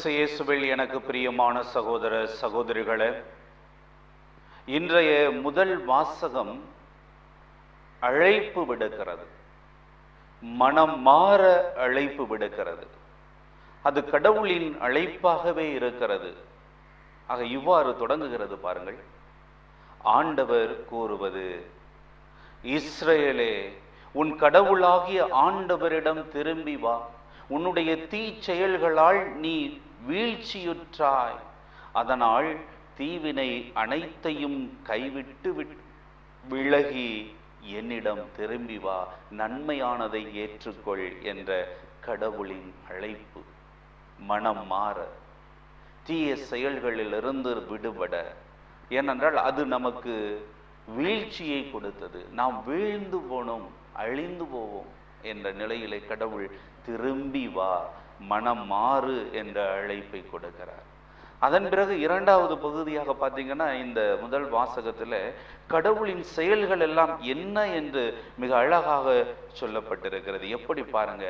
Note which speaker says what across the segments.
Speaker 1: கிறிஸ்து இயேசுவில் எனக்கு பிரியமான சகோதர சகோதரிகளே, இன்றைய முதல் வாசகம் அழைப்பு விடுக்கிறது, மனம் மாற அழைப்பு விடுக்கிறது. அது கடவுளின் அழைப்பாகவே இருக்கிறது. ஆக இவ்வாறு தொடங்குகிறது பாருங்கள். ஆண்டவர் கூறுவது, இஸ்ரவேலே, உன் கடவுளாகிய ஆண்டவரிடம் திரும்பி வா. உன்னுடைய தீ செயல்களால் நீ வீழ்ச்சியுற்றாய். அதனால் தீவினை அனைத்தையும் கைவிட்டு விலகி என்னிடம் திரும்பி வா, நன்மையானதை ஏற்றுக்கொள் என்ற கடவுளின் அழைப்பு. மனம் மாற, தீய செயல்களிலிருந்து விடுபட. ஏனென்றால் அது நமக்கு வீழ்ச்சியை கொடுத்தது. நாம் வீழ்ந்து போனோம், அழிந்து போவோம் என்ற நிலையிலே கடவுள் திரும்பி வா, மனம் மாறு என்ற அழைப்பை கொடுக்கிறார். அதன் பிறகு இரண்டாவது பகுதியாக பார்த்தீங்கன்னா, இந்த முதல் வாசகத்தில் கடவுளின் செயல்கள் எல்லாம் என்ன என்று மிக அழகாக சொல்லப்பட்டிருக்கிறது. எப்படி பாருங்க,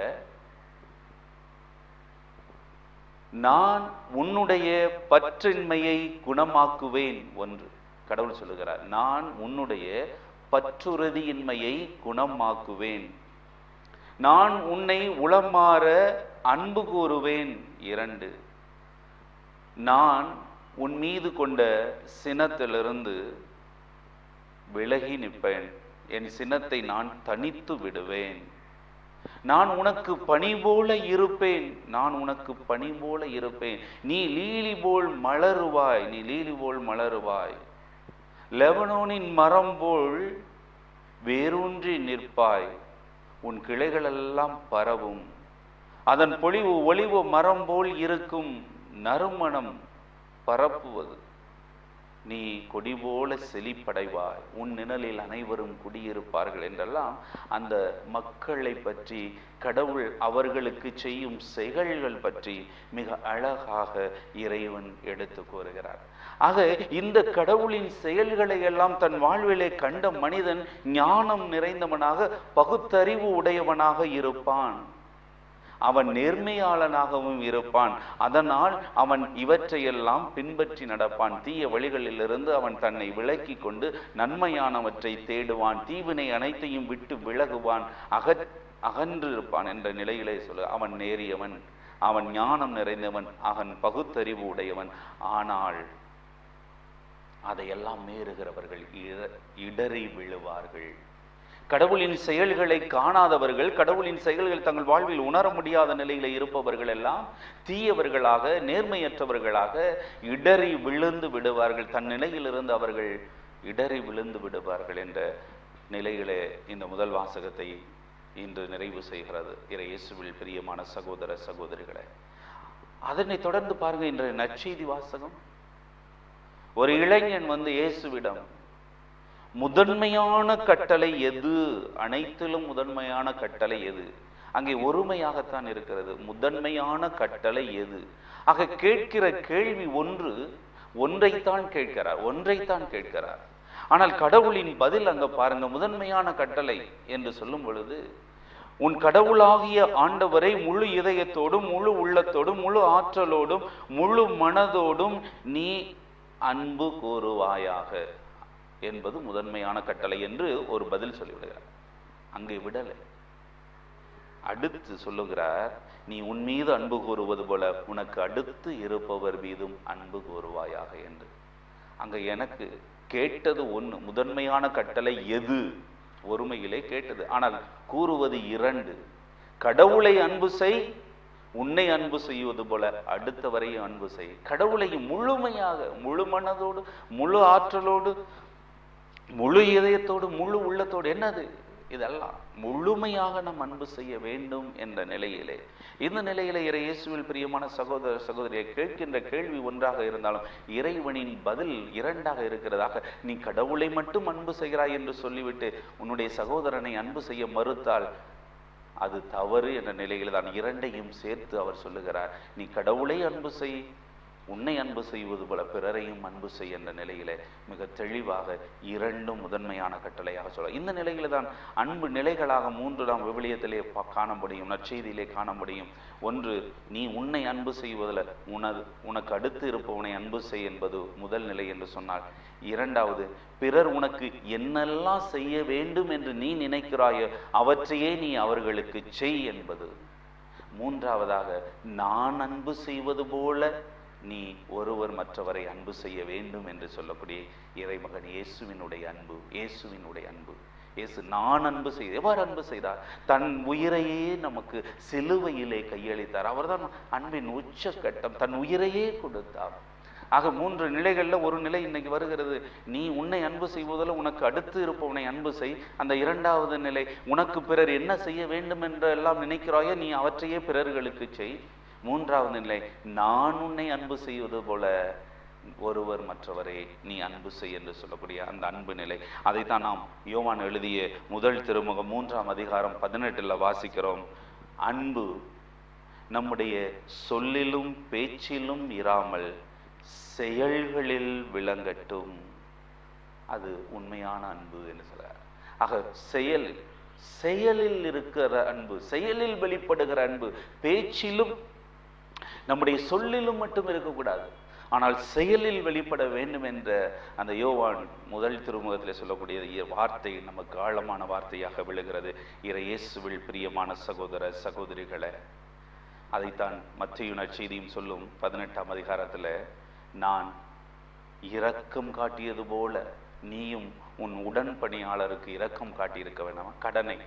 Speaker 1: நான் உன்னுடைய பற்றின்மையை குணமாக்குவேன். ஒன்று கடவுள் சொல்லுகிறார், நான் உன்னுடைய பற்றுறுதியின்மையை குணமாக்குவேன். நான் உன்னை உளமாற அன்பு கூறுவேன். 2, நான் உன் மீது கொண்ட சினத்திலிருந்து விலகி நிற்பேன். என் சினத்தை நான் தனித்து விடுவேன். நான் உனக்கு பனி போல இருப்பேன். நான் உனக்கு பனி போல இருப்பேன். நீ லீலி போல் மலருவாய். நீ லீலி போல் மலருவாய். லெபனோனின் மரம் போல் வேரூன்றி நிற்பாய். உன் கிளைகள் எல்லாம் பரவும். அதன் பொலிவு ஒளிவு மரம் போல் இருக்கும். நறுமணம் பரப்புவது. நீ கொடி போல செழிப்படைவாய். உன் நிழலில் அனைவரும் குடியிருப்பார்கள் என்றெல்லாம் அந்த மக்களை பற்றி, கடவுள் அவர்களுக்கு செய்யும் செயல்கள் பற்றி மிக அழகாக இறைவன் எடுத்து கூறுகிறார். ஆக இந்த கடவுளின் செயல்களை எல்லாம் தன் வாழ்விலே கண்ட மனிதன் ஞானம் நிறைந்தவனாக, பகுத்தறிவு உடையவனாக இருப்பான். அவன் நேர்மையாளனாகவும் இருப்பான். அதனால் அவன் இவற்றையெல்லாம் பின்பற்றி நடப்பான். தீய வழிகளிலிருந்து அவன் தன்னை விலக்கி கொண்டு நன்மையானவற்றை தேடுவான். தீவினை அனைத்தையும் விட்டு விலகுவான், அகன்று இருப்பான் என்ற நிலையிலே சொல்ல. அவன் நேரியவன், அவன் ஞானம் நிறைந்தவன், அவன் பகுத்தறிவு உடையவன். ஆனால் அதையெல்லாம் மீறுகிறவர்கள் இடறி விழுவார்கள். கடவுளின் செயல்களை காணாதவர்கள், கடவுளின் செயல்கள் தங்கள் வாழ்வில் உணர முடியாத நிலையில இருப்பவர்கள் எல்லாம் தீயவர்களாக, நேர்மையற்றவர்களாக இடறி விழுந்து விடுவார்கள். தன் நிலையிலிருந்து அவர்கள் இடறி விழுந்து விடுவார்கள் என்ற நிலையிலே இந்த முதல் வாசகத்தை இன்று நிறைவு செய்கிறது இறை இயேசுவில் பிரியமான சகோதர சகோதரிகளே. அதனை தொடர்ந்து பாருங்க, இன்றைய நற்செய்தி வாசகம். ஒரு இளைஞன் வந்து இயேசுவிடம், முதன்மையான கட்டளை எது? அனைத்திலும் முதன்மையான கட்டளை எது? அங்கே ஒருமையாகத்தான் இருக்கிறது. முதன்மையான கட்டளை எது? ஆக கேட்கிற கேள்வி ஒன்றைத்தான் கேட்கிறார். ஆனால் கடவுளின் பதில் அங்க பாருங்க, முதன்மையான கட்டளை என்று சொல்லும் பொழுது, உன் கடவுளாகிய ஆண்டவரை முழு இதயத்தோடும், முழு உள்ளத்தோடும், முழு ஆற்றலோடும், முழு மனதோடும் நீ அன்பு கூறுவாயாக என்பது முதன்மையான கட்டளை என்று ஒரு பதில் சொல்லிவிடுகிறார். அங்கே விடலை. அடுத்து சொல்லுகிறார், நீ உன் மீது அன்பு கூறுவது போல உனக்கு அடுத்து இருப்பவர் மீதும் அன்பு கூறுவாயாக என்று. அங்க எனக்கு கேட்டது ஒன்று, முதன்மையான கட்டளை எது? ஒருமையிலே கேட்டது. ஆனால் கூறுவது 2. கடவுளை அன்பு செய், உன்னை அன்பு செய்வது போல அடுத்தவரையும் அன்பு செய். கடவுளை முழுமையாக, முழு மனதோடு, முழு ஆற்றலோடு, முழு இதயத்தோடு, முழு உள்ளத்தோடு, என்னது இதெல்லாம் முழுமையாக நாம் அன்பு செய்ய வேண்டும் என்ற நிலையிலே, இந்த நிலையிலே இறை இயேசுவில் பிரியமான சகோதர சகோதரியை கேட்கின்ற கேள்வி ஒன்றாக இருந்தாலும் இறைவனின் பதில் 2ஆக இருக்கிறதாக. நீ கடவுளை மட்டும் அன்பு செய்கிறாய் என்று சொல்லிவிட்டு உன்னுடைய சகோதரனை அன்பு செய்ய மறுத்தால் அது தவறு என்ற நிலையில் தான் 2ஐயும் சேர்த்து அவர் சொல்லுகிறார். நீ கடவுளை அன்பு செய், உன்னை அன்பு செய்வது போல பிறரையும் அன்பு செய் என்ற நிலையில மிக தெளிவாக இரண்டும் முதன்மையான கட்டளையாக சொல்ல. இந்த நிலையில தான் அன்பு நிலைகளாக 3 நாம் விவிலியத்திலே காண முடியும், நற்செய்தியிலே காண முடியும். ஒன்று, நீ உன்னை அன்பு செய்வதில் உனக்கு அடுத்து இருப்பவனை அன்பு செய் என்பது முதல் நிலை என்று சொன்னார். இரண்டாவது, பிறர் உனக்கு என்னெல்லாம் செய்ய வேண்டும் என்று நீ நினைக்கிறாயோ அவற்றையே நீ அவர்களுக்கு செய் என்பது. மூன்றாவதாக, நான் அன்பு செய்வது போல நீ ஒருவர் மற்றவரை அன்பு செய்ய வேண்டும் என்று சொல்லக்கூடிய இறைமகன் இயேசுவினுடைய அன்பு. இயேசு நான் அன்பு செய்த, எவ்வாறு அன்பு செய்தார்? தன் உயிரையே நமக்கு சிலுவையிலே கையளித்தார். அவர்தான் அன்பின் உச்சக்கட்டம், தன் உயிரையே கொடுத்தார். ஆக 3 நிலைகள்ல ஒரு நிலை இன்னைக்கு வருகிறது. நீ உன்னை அன்பு செய்வதில் உனக்கு அடுத்து இருப்பவனை அன்பு செய். அந்த இரண்டாவது நிலை, உனக்கு பிறர் என்ன செய்ய வேண்டும் என்று எல்லாம் நினைக்கிறாயோ நீ அவற்றையே பிறர்களுக்கு செய். மூன்றாவது நிலை, நான் உன்னை அன்பு செய்வது போல ஒருவர் மற்றவரை நீ அன்பு செய் என்று சொல்லக்கூடிய அந்த அன்பு நிலை. அதைத்தான் நாம் யோவான் எழுதிய முதல் திருமுகம் 3ஆம் அதிகாரம் 18 வாசிக்கிறோம். அன்பு நம்முடைய சொல்லிலும் பேச்சிலும் இராமல் செயல்களில் விளங்கட்டும், அது உண்மையான அன்பு என்று சொல்றார். ஆக செயலில் இருக்கிற அன்பு, செயலில் வெளிப்படுகிற அன்பு, பேச்சிலும் நம்முடைய சொல்லிலும் மட்டும் இருக்கக்கூடாது, ஆனால் செயலில் வெளிப்பட வேண்டும் என்ற அந்த யோவான் முதல் திருமுகத்தில் சொல்லக்கூடிய வார்த்தை நமக்கு ஆழமான வார்த்தையாக விழுகிறது. இயேசுவில் பிரியமான சகோதர சகோதரிகளை, அதைத்தான் மத்தேயு நற்செய்தியும் சொல்லும் 18ஆம் அதிகாரத்தில், நான் இரக்கம் காட்டியது போல நீயும் உன் உடன் பணியாளருக்கு இரக்கம் காட்டியிருக்க வேண்டாமா?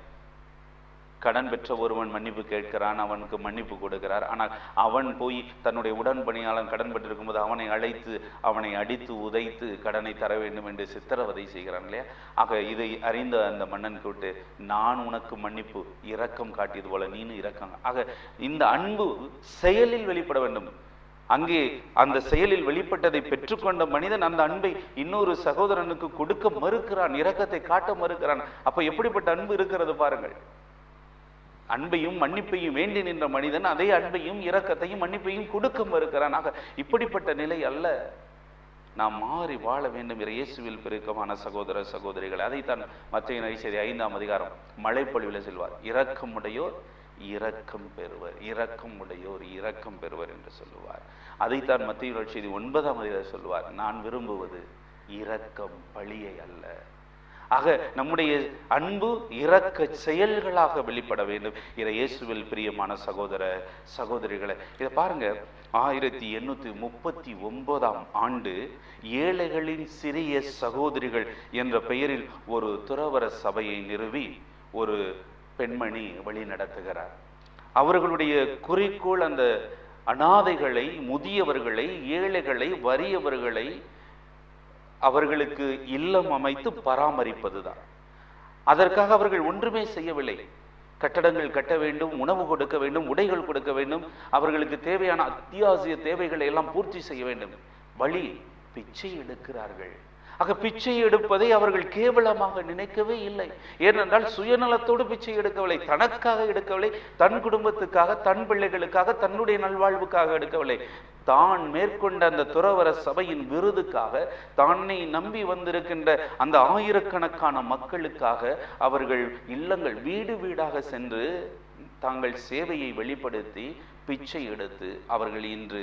Speaker 1: கடன் பெற்ற ஒருவன் மன்னிப்பு கேட்கிறான், அவனுக்கு மன்னிப்பு கொடுக்கிறார். ஆனால் அவன் போய் தன்னுடைய உடன் பணியாளன் கடன் பெற்றிருக்கும் போது அவனை அழைத்து அவனை அடித்து உதைத்து கடனை தர வேண்டும் என்று சித்திரவதை செய்கிறான் இல்லையா? ஆக இதை அறிந்த அந்த மன்னன் கூட்டு, நான் உனக்கு மன்னிப்பு இரக்கம் காட்டியது போல நீனும் இரக்கம். ஆக இந்த அன்பு செயலில் வெளிப்பட வேண்டும். அங்கே அந்த செயலில் வெளிப்பட்டதை பெற்றுக்கொண்ட மனிதன் அந்த அன்பை இன்னொரு சகோதரனுக்கு கொடுக்க மறுக்கிறான், இரக்கத்தை காட்ட மறுக்கிறான். அப்ப எப்படிப்பட்ட அன்பு இருக்கிறது பாருங்கள். அன்பையும் மன்னிப்பையும் வேண்டி நின்ற மனிதன் அதே அன்பையும் இரக்கத்தையும் மன்னிப்பையும் கொடுக்க மறுக்கிறான். ஆக இப்படிப்பட்ட நிலை அல்ல, நாம் மாறி வாழ வேண்டும். இயேசுவில் பெருக்கமான சகோதர சகோதரிகள், அதைத்தான் மத்தேயு நற்செய்தி 5ஆம் அதிகாரம் மழைப்பொழிவில் சொல்வார், இரக்கமுடையோர் இரக்கம் பெறுவர், இரக்கமுடையோர் இரக்கம் பெறுவர் என்று சொல்லுவார். அதைத்தான் மத்தேயு நற்செய்தி 9ஆம் அதிகாரம் சொல்லுவார், நான் விரும்புவது இரக்கம் பழியை அல்ல. ஆக நம்முடைய அன்பு இரக்க செயல்களாக வெளிப்பட வேண்டும். இயேசுவில் பிரியமான சகோதர சகோதரிகளை, இதை பாருங்க. 1839ஆம் ஆண்டு ஏழைகளின் சிறிய சகோதரிகள் என்ற பெயரில் ஒரு துறவற சபையை நிறுவி ஒரு பெண்மணி வழி நடத்துகிறார். அவர்களுடைய குறிக்கோள் அந்த அனாதைகளை, முதியவர்களை, ஏழைகளை, வறியவர்களை அவர்களுக்கு இல்லம் அமைத்து பராமரிப்பதுதான். அதற்காக அவர்கள் ஒன்றுமே செய்யவில்லை. கட்டடங்கள் கட்ட வேண்டும், உணவு கொடுக்க வேண்டும், உடைகள் கொடுக்க வேண்டும், அவர்களுக்கு தேவையான அத்தியாவசிய தேவைகளை எல்லாம் பூர்த்தி செய்ய வேண்டும். வழி பிச்சை எடுக்கிறார்கள். ஆக பிச்சை எடுப்பதை அவர்கள் கேவலமாக நினைக்கவே இல்லை. ஏனென்றால் சுயநலத்தோடு பிச்சை எடுக்கவில்லை, தனக்காக எடுக்கவில்லை, தன் குடும்பத்துக்காக, தன் பிள்ளைகளுக்காக, தன்னுடைய நல்வாழ்வுக்காக எடுக்கவில்லை. தான் மேற்கொண்ட அந்த துறவற சபையின் விருதுக்காக, தானை நம்பி வந்திருக்கின்ற அந்த ஆயிரக்கணக்கான மக்களுக்காக அவர்கள் இல்லங்கள் வீடு வீடாக சென்று தாங்கள் சேவையை வெளிப்படுத்தி பிச்சை எடுத்து அவர்கள் இன்று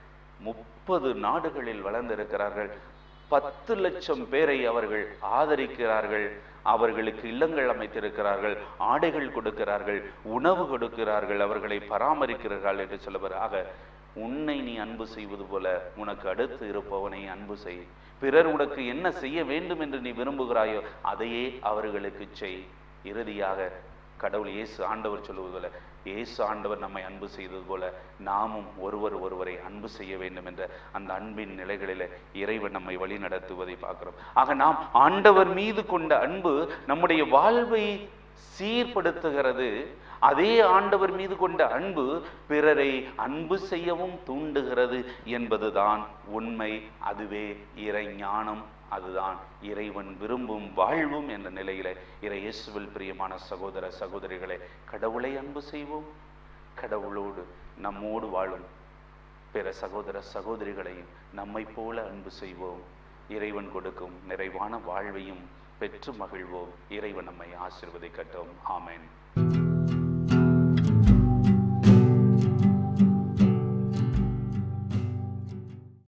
Speaker 1: 30 நாடுகளில் வளர்ந்திருக்கிறார்கள். 10 லட்சம் பேரை அவர்கள் ஆதரிக்கிறார்கள். அவர்களுக்கு இல்லங்கள் அமைத்திருக்கிறார்கள், ஆடைகள் கொடுக்கிறார்கள், உணவு கொடுக்கிறார்கள், அவர்களை பராமரிக்கிறார்கள் என்று சொல்லுவார். ஆக உன்னை நீ அன்பு செய்வது போல உனக்கு அடுத்து இருப்பவனை அன்பு செய். பிறர் உனக்கு என்ன செய்ய வேண்டும் என்று நீ விரும்புகிறாயோ அதையே அவர்களுக்கு செய். இறுதியாக கடவுள் இயேசு ஆண்டவர் சொல்லுவது போல, இயேசு ஆண்டவர் நம்மை அன்பு செய்தது போல நாமும் ஒருவரை அன்பு செய்ய வேண்டும் என்ற அந்த அன்பின் நிலைகளில் இறைவன் நம்மை வழி நடத்துவதை பார்க்கிறோம். ஆக நாம் ஆண்டவர் மீது கொண்ட அன்பு நம்முடைய வாழ்வை சீர்படுத்துகிறது. அதே ஆண்டவர் மீது கொண்ட அன்பு பிறரை அன்பு செய்யவும் தூண்டுகிறது என்பதுதான் உண்மை. அதுவே இறை ஞானம், அதுதான் இறைவன் விரும்பும் வாழ்வும் என்ற நிலையில இயேசுவில் பிரியமான சகோதர சகோதரிகளை, கடவுளை அன்பு செய்வோம், கடவுளோடு நம்மோடு வாழும் பிற சகோதர சகோதரிகளையும் நம்மை போல அன்பு செய்வோம். இறைவன் கொடுக்கும் நிறைவான வாழ்வையும் பெற்று மகிழ்வோம். இறைவன் நம்மை ஆசீர்வதிக்கட்டும். ஆமென்.